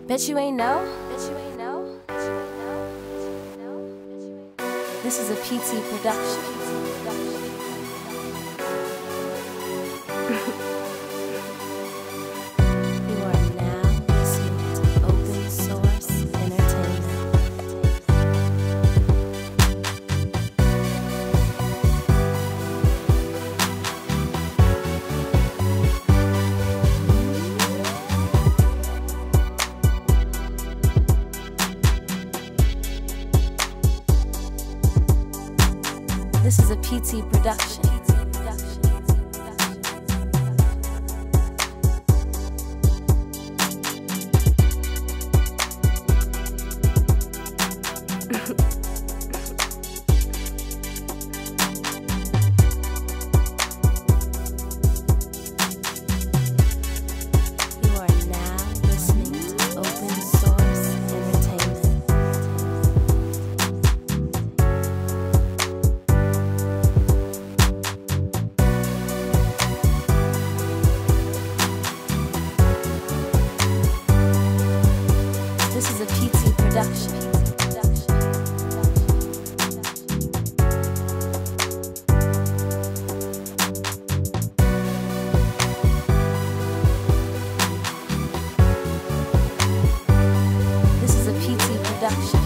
Bet you ain't know. This is a PT production. You are now listening to Open Source Entertainment. This is a PT production. You are now listening to Open Source Entertainment. This is a PT production. This is a PT production.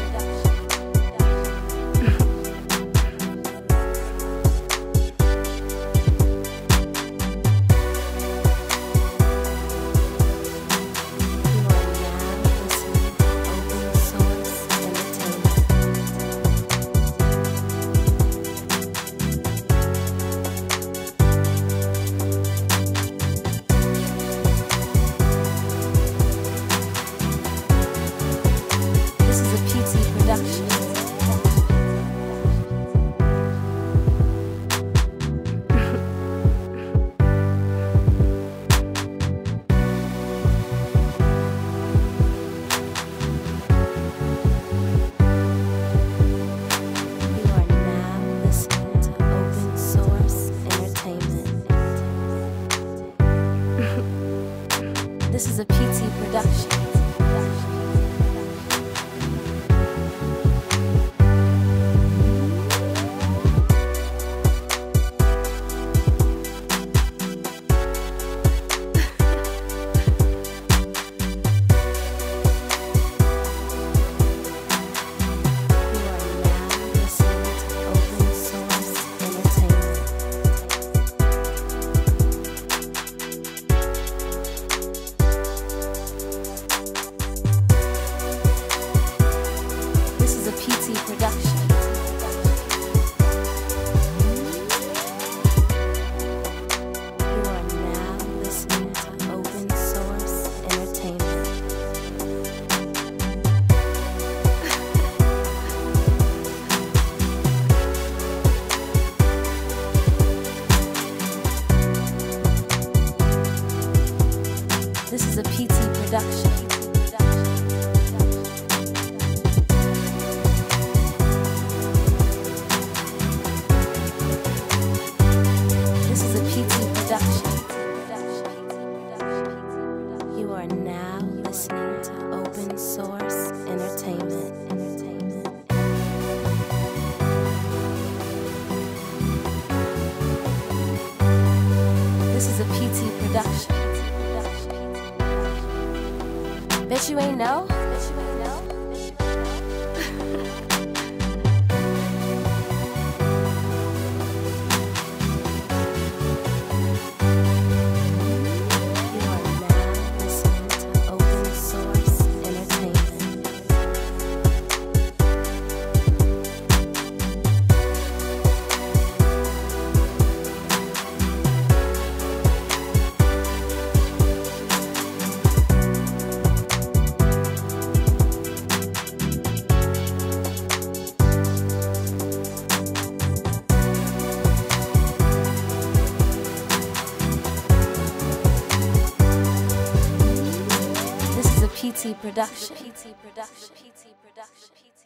This is a PT production. This is a PT production. This is a PT production. You are now listening to Open Source Entertainment. This is a PT production. Bet you ain't know. PT production.